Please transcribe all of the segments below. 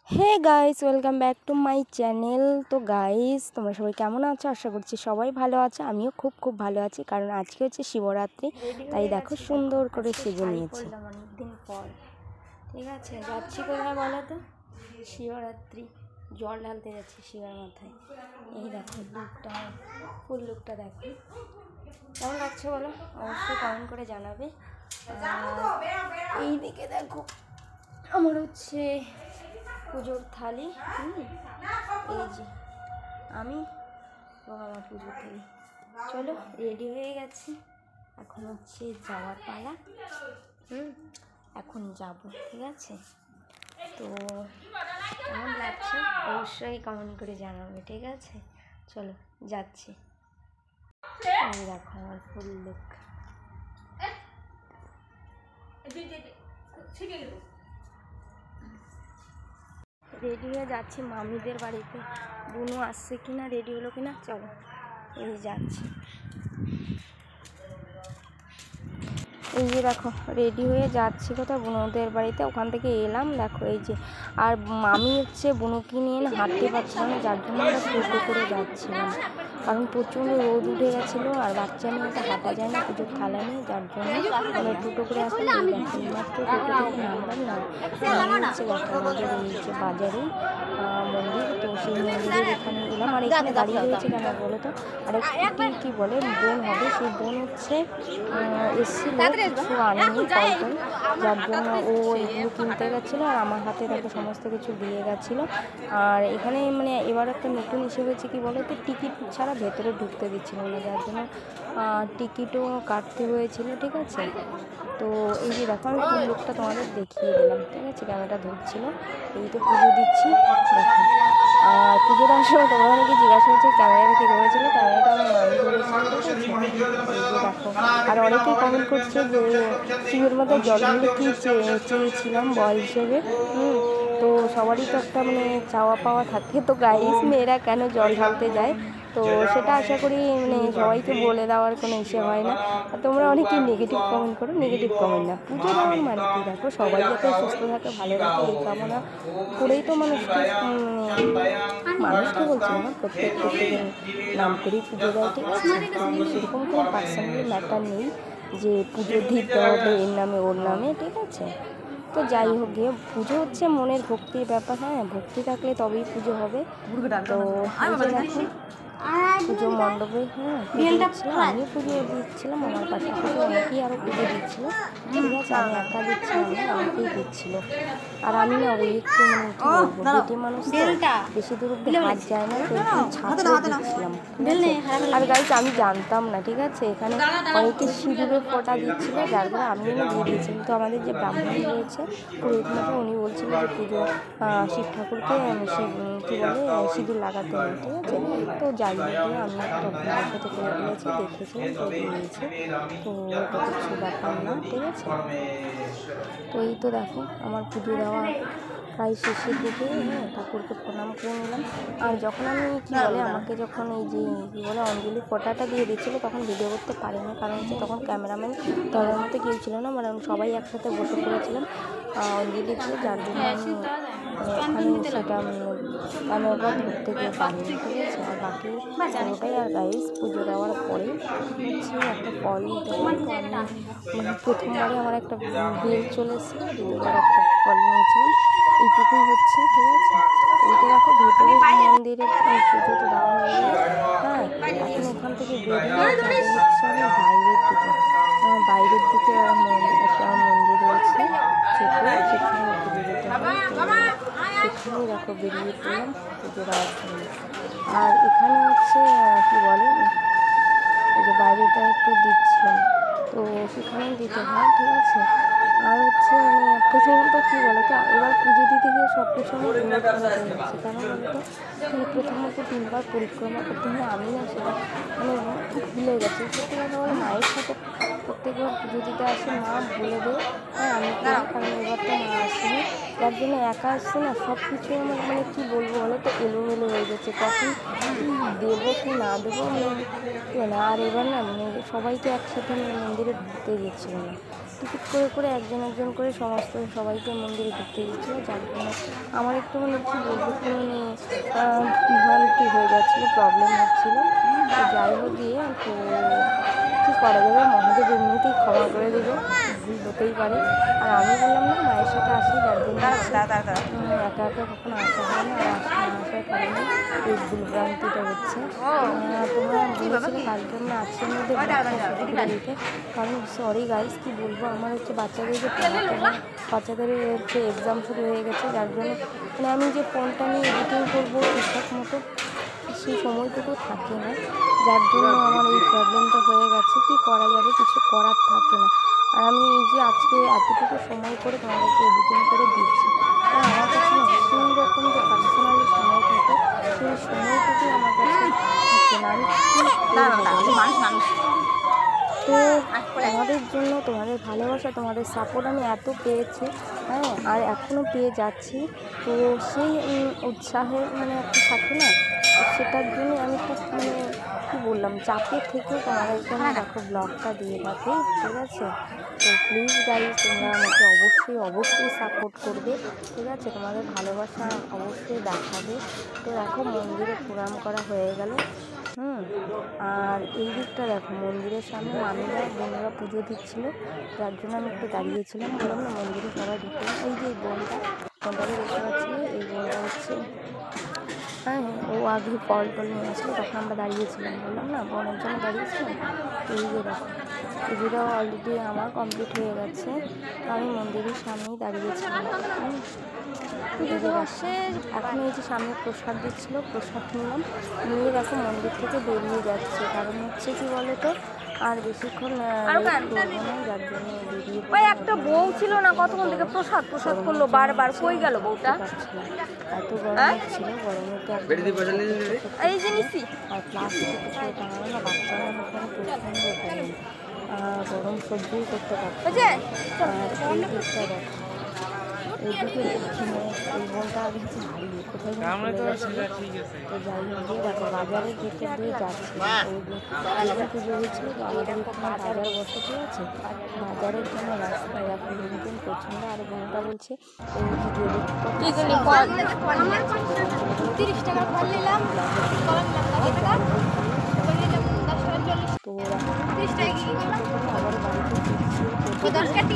Hey guys, welcome back to my channel. তো guys, তোমরা সবাই কেমন আছো? আশা করছি সবাই ভালো আছো। আমিও খুব ভালো আছি, কারণ আজকে হচ্ছে শিবরাত্রি। তাই দেখো সুন্দর করে সেজে নিয়েছি অনেকদিন পর। ঠিক আছে, যাচ্ছি কোথায় বলো তো? শিবরাত্রি জল ঢালতে যাচ্ছি শিবের মাথায়। এই দেখো লুকটা, ফুল লুকটা দেখো কেমন লাগছে বলো, অবশ্যই কমেন্ট করে জানাবে। এই দিকে দেখো আমার হচ্ছে পুজোর থালি, এই যে আমি এবং আমার পুজোর থালি। চলো, রেডি হয়ে গেছি, এখন হচ্ছে যাওয়ার পালা। এখন যাব, ঠিক আছে? তো কেমন লাগছে অবশ্যই কমেন্ট করে জানাবে, ঠিক আছে? চলো যাচ্ছি। এই দেখো আমার ফুল লুক। রেডি হয়ে যাচ্ছি মামিদের বাড়িতে। বুনু আসছে কিনা, রেডি হলো কিনা, চলো এই যাচ্ছি। এই যে দেখো রেডি হয়ে যাচ্ছি কোথাও বুনুদের বাড়িতে, ওখান থেকে এলাম। দেখো এই যে, আর মামি হচ্ছে বুনুকে নিয়ে না হাঁটতে পারছিলাম না, যার জন্য আমরা টোটো করে যাচ্ছিলাম, কারণ প্রচণ্ড রোদ উঠে গেছিলো আর বাচ্চা নিয়ে তো হাঁটা যায় না পুজোর থালা নিয়ে, যার জন্য আমরা টোটো করে আসলাম। মাত্র টোটো থেকে নামলাম না, হচ্ছে দেখো আমাদের এই যে বাজারে মন্দির, তো সেই মন্দিরের এখানে এলাম। আর এখানে দাঁড়িয়ে রয়েছে কেন বলো তো, আর একটি কী বলে বোন হবে, সেই বোন হচ্ছে এসেছিল কিছু আনেনি ফল, যার জন্য ও এগুলো কিনতে গেছিলো আর আমার হাতে দেখো সমস্ত কিছু দিয়ে গেছিলো। আর এখানে মানে এবার একটা নতুন ইস্যু হয়েছে কি বলো তো, টিকিট ছাড়া ভেতরে ঢুকতে দিচ্ছিল না, যার জন্য টিকিটও কাটতে হয়েছিল, ঠিক আছে? তো এই যে দেখো আমি ফুল লুকটা তোমাদের দেখিয়ে দিলাম, ঠিক আছে? ক্যামেরাটা ধরছিল। এই তো পুজো দিচ্ছি দেখো। আর পুজো দেওয়ার সময় তোমরা অনেকে জিজ্ঞাসা করছে ক্যামেরাটা কে ধরেছিল, ক্যামেরাটা আমার মামি ধরেছিল, ঠিক আছে? এই যে দেখো, আর অনেকেই কমেন্ট করছে যে শিবের মধ্যে জল ঢেলে কী চেয়েছিলাম বল হিসেবে। তো সবারই তো একটা মানে চাওয়া পাওয়া থাকে, তো গাইস মেয়েরা কেন জল ঢালতে যায়, তো সেটা আশা করি মানে সবাইকে বলে দেওয়ার কোনো ইসে হয় না। আর তোমরা অনেকেই নেগেটিভ কমেন্ট করো, নেগেটিভ কমেন্ট না, পুজো দেওয়ার মানে কি, দেখো সবাই যাতে সুস্থ থাকে, ভালো থাকে, এই কামনা করেই তো মানুষকে বলছি না, প্রত্যেকের নাম করেই পুজো দেয়, ঠিক আছে? সেরকম কোনো পার্সোনালি ম্যাটার নেই যে পুজো দিতে হবে এর নামে ওর নামে, ঠিক আছে? তো যাই হোক গিয়ে, পুজো হচ্ছে মনের ভক্তির ব্যাপার। হ্যাঁ, ভক্তি থাকলে তবেই পুজো হবে। তো পুজো মণ্ডপে পুজো দিচ্ছিলাম, আমিও পুজো দিচ্ছিলাম, আমার পাশাপাশি অনেকেই আরও পুজো দিচ্ছিলো, ঠিক আছে? আমি একা দিচ্ছিলাম না, অনেকেই দিচ্ছিলো। আর আমি না ওই একটু মানে কী বলবো, বেটি মানুষ তো বেশি দূর অব্দি হাত যায় না, তো একটু ছাড়তে দিচ্ছিলাম, ঠিক আছে? আর গাইস আমি জানতাম না, ঠিক আছে? এখানে অনেকে সিঁদুরের ফোঁটা দিচ্ছিলো, যার ফলে আমিও না দিয়ে দিয়েছিলাম। তো আমাদের যে ব্রাহ্মণ রয়েছে পুরোহিত মশাই, উনি বলছিলেন যে পুজো শিব ঠাকুরকে কী বলে সিঁদুর লাগাতে নেই, ঠিক আছে? তো যাই হোক গিয়ে আমি একটা ভুলের সাথে করে ফেলেছি, দেখেছিলাম তো দিয়েছি, তো ওটা কিছু ব্যাপার না, ঠিক আছে? তো এই তো দেখো আমার পুজো দেওয়া প্রায় শেষের দিকে। ঠাকুরকে প্রণাম করে নিলাম। আর যখন আমি কী বলে আমাকে যখন এই যে কী বলে অঞ্জলি ফোঁটাটা দিয়ে দিচ্ছিলো, তখন ভিডিও করতে পারিনি, কারণ হচ্ছে তখন ক্যামেরাম্যান ধরার মতো কেউ ছিল না, মানে সবাই একসাথে বসে পড়েছিলাম অঞ্জলি দিচ্ছিলো, যার জন্য আমি ওখানে সেটা ক্যামেরাটা ধরতে কেউ পারিনি, ঠিক আছে? আর বাকি পুরোটাই। আর গাইস পুজো দেওয়ার পরে হচ্ছে একটা ফল নিতে হয়, তো আমি মানে প্রথমবারে আমার একটা বেল চলে এসেছিলো, দ্বিতীয়বার একটা ফল নিয়েছিলাম, এইটুকুই হচ্ছে, ঠিক আছে? এইটা দেখো ভেতরে মন্দিরের পুজো তো দেওয়া হয়ে গেল। হ্যাঁ, এখন ওখান থেকে বেরিয়ে যাবে হচ্ছে আমি বাইরের দিকে একটা মন্দির রয়েছে ছোটো, সেখানে পুজো দিতে হয়, তো সেখানেই দেখো বেরিয়ে পড়লাম পুজো দেওয়ার জন্য। আর এখানে হচ্ছে কী বলে এই যে বাইরেটা একটু দিচ্ছিলাম, তো সেখানেই দিতে হয়, ঠিক আছে? আর হচ্ছে মানে প্রথমত কী বলো তো, এবার পুজো দিতে গিয়ে সব কিছু আমার উলট পালট হয়ে গেছে, কেন বলো তো? মানে প্রথমত 3বার পরিক্রমা করতে হয়, আমি না সেটা মানে ভুলে গেছি। সত্যি কথা বলে মায়ের সাথে প্রত্যেকবার পুজো দিতে আসে মা বলে দেয়, হ্যাঁ আমি করি, কারণ এবার তো মা আসেনি, যার জন্য একা আসছে না, সব কিছু আমার মানে কী বলবো বলো তো, এলোমেলো হয়ে গেছে, কখন কী দেবো কি না দেবো মানে আর এবার না মানে সবাইকে একসাথে মানে মন্দিরে ঢুকতে দিচ্ছিল না, টিকিট করে একজন একজন করে সমস্ত সবাইকে মন্দিরে ঢুকতে দিচ্ছিলো, যার জন্য আমার একটু মানে কী বলবো একটু মানে ভ্রান্তি হয়ে যাচ্ছিলো, প্রবলেম হচ্ছিলো। তো যাই হোক গিয়ে তো কী করা যাবে, মহাদেব এমনিতেই ক্ষমা করে দেবে, ভুল হতেই পারে। আর আমি বললাম না মায়ের সাথে আসি, যার জন্য একা একা কখনো আসা হয় না, আর আসার কারণে এই ভুলভ্রান্তিটা হচ্ছে। তোমরা বলেছিলে কালকে আমরা আজকের মধ্যে দিতে, কারণ সরি গাইস কী বলবো, আমার হচ্ছে বাচ্চাদের যে বাচ্চাদের হচ্ছে এক্সাম শুরু হয়ে গেছে, যার জন্য মানে আমি যে ফোনটা নিয়ে এডিটিং করবো ঠিকঠাক মতো সেই সময়টুকু থাকে না, যার জন্য আমার এই প্রবলেমটা হয়ে গেছে। কি করা যাবে, কিছু করার থাকে না। আর আমি এই যে আজকে এতটুকু সময় করে তোমাদেরকে এডিটিং করে দিচ্ছি, আর আমার কাছে না সেই রকম যে পার্সোনালি সময় থাকে সেই সময়টুকু আমার কাছে থাকে না। আমি তো তোমাদের জন্য তোমাদের ভালোবাসা তোমাদের সাপোর্ট আমি এত পেয়েছি, হ্যাঁ আর এখনও পেয়ে যাচ্ছি, তো সেই উৎসাহের মানে একটা থাকে না, সেটার জন্য আমি খুব মানে কী বললাম চাপে থেকেও তোমাদের জন্য দেখো ব্লগটা দিয়ে থাকি, ঠিক আছে। তো প্লিজ গাইজ তোমরা আমাকে অবশ্যই সাপোর্ট করবে, ঠিক আছে, তোমাদের ভালোবাসা অবশ্যই দেখাবে। তো দেখো মন্দিরে প্রণাম করা হয়ে গেল, আর এই দিকটা দেখো মন্দিরের সামনে মামিরা বোনেরা পুজো দিচ্ছিলো, যার জন্য আমি একটু দাঁড়িয়েছিলাম, বললাম না মন্দিরে সবাই ঢুকলাম। এই যে বোনটাকে দেখতে পাচ্ছিলো, এই বোনটা হচ্ছে হ্যাঁ ও আগে ফল নিয়ে আসলো, তখন আমরা দাঁড়িয়েছিলাম, বললাম না বোনের জন্য দাঁড়িয়েছিলাম। এই যে দেখো পুজোটাও অলরেডি আমার কমপ্লিট হয়ে গেছে, আমি মন্দিরের সামনেই দাঁড়িয়েছিলাম। এখন এই যে সামনে প্রসাদ দিচ্ছিলো, প্রসাদ নিলাম, নিয়ে দেখো মন্দির থেকে বেরিয়ে যাচ্ছে, কারণ হচ্ছে কি বলো তো আর বেশিক্ষণ করবো না, যার জন্য বেরিয়ে একটা বউ ছিল না কতক্ষণ থেকে প্রসাদ করলো বারবার, কই গেল বউটা, এত গরম ছিল, গরমে এই জিনিসই আর প্লাস্টিক টাঙানো না, বাচ্চারা ওখানে প্রচণ্ড গরম সহ্যই করতে পারছে। আর এই দিকটা দেখো এইদিকে এই বোনটা আগে হারিয়ে কোথায় তো যাই হোক দিয়ে দেখো বাজারের ভেতর দিয়ে যাচ্ছি, ওই পুজো হয়েছিল তো আমাদের এখানে বাজার বসে, ঠিক আছে, বাজারের জন্য রাস্তায় দেখো লোকজন প্রচণ্ড। আর বোনটা বলছে এই ভিডিও তো আবার বাড়িতে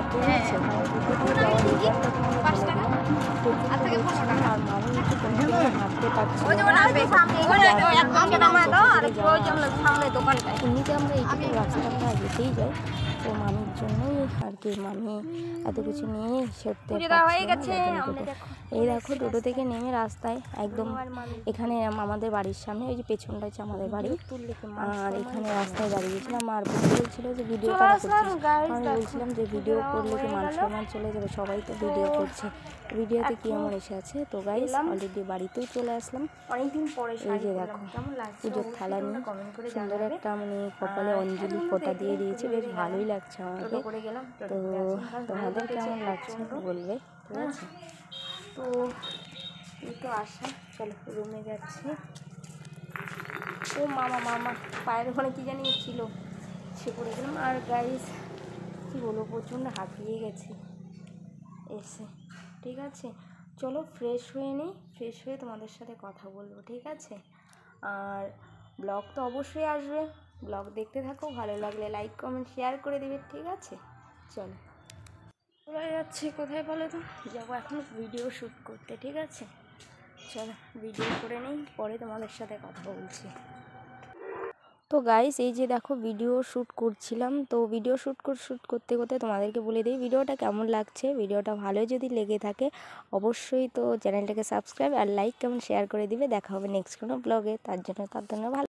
এমনিতে আমরা এইটুকু রাস্তাটা যেতেই যাই, তো মামির জন্যই আর কি, মামি এত কিছু নিয়ে সত্যি। এই দেখো টোটো থেকে নেমে রাস্তায় একদম এখানে আমাদের বাড়ির সামনে, ওই যে পেছনটা হচ্ছে আমাদের বাড়ি, আর এখানে রাস্তায় দাঁড়িয়েছিলাম। আর বলছিল যে ভিডিও করা করছিস, আমি বলছিলাম যে ভিডিও করলে কি মান সম্মান চলে যাবে, সবাই তো ভিডিও করছে, ভিডিওতে কি আমার এসে আছে। তো গাইস অলরেডি বাড়িতেও চলে আসলাম অনেকদিন পরে। এই যে দেখো পুজোর থালা নিয়ে সুন্দর একটা মানে কপালে অঞ্জলি ফোঁটা দিয়ে দিয়েছে, বেশ ভালোই লাগছে আমাকে। তো তোমাদের কেমন লাগছে বলবে, ঠিক আছে। তো এই তো আসা, চলো রুমে যাচ্ছি। ও মামা পায়ের ওখানে কী জানি ছিল, সে পড়ে গেলাম। আর গাইস কী বলবো, প্রচণ্ড হাঁপিয়ে গেছি এসে, ঠিক আছে। চলো ফ্রেশ হয়ে নিই, ফ্রেশ হয়ে তোমাদের সাথে কথা বলবো, ঠিক আছে। আর ব্লগ তো অবশ্যই আসবে, ব্লগ দেখতে থাকো, ভালো লাগলে লাইক কমেন্ট শেয়ার করে দেবে, ঠিক আছে। চলো চলে যাচ্ছি কোথায় বলো তো, যাবো এখন ভিডিও শ্যুট করতে, ঠিক আছে। চলো ভিডিও করে নিই, পরে তোমাদের সাথে কথা বলছি। তো গাইস এই যে দেখো ভিডিও শ্যুট করছিলাম, তো ভিডিও শ্যুট করতে তোমাদেরকে বলে দিই ভিডিওটা কেমন লাগছে। ভিডিওটা ভালো যদি লেগে থাকে অবশ্যই তো চ্যানেলটাকে সাবস্ক্রাইব আর লাইক কেমন শেয়ার করে দিবে। দেখা হবে নেক্সট কোনো ব্লগে, তার জন্য ভালো